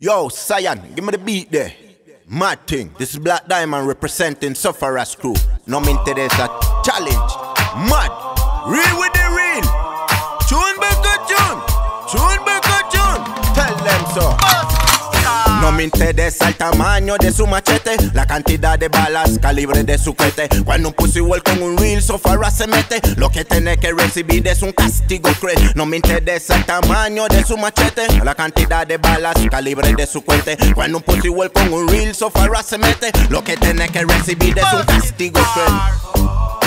Yo, Cyan, give me the beat there. Mad thing. This is Black Diamond representing Sufferers Crew. No me interesa challenge. Mad. Real with the real. Tune back a tune. Tune back a tune. Tell them so. No me interesa el tamaño de su machete, la cantidad de balas, calibre de su cohete. Cuando un pussy wall con un real sofara se mete, lo que tiene que recibir es un castigo cruel. No me interesa el tamaño de su machete, la cantidad de balas, calibre de su cohete. Cuando un pussy wall con un real sofara se mete, lo que tiene que recibir es un castigo cruel.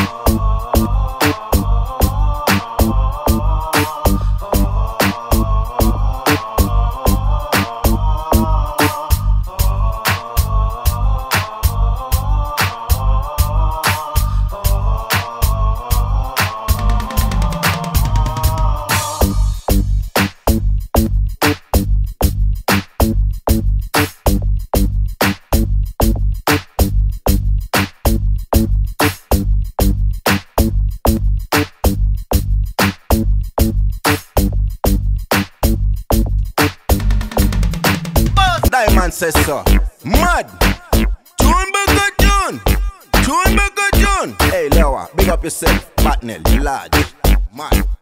Diamond says so. Mad. Tune back a tune. Tune back a tune. Hey, Lewa, big up yourself. Batnell, large. Mad.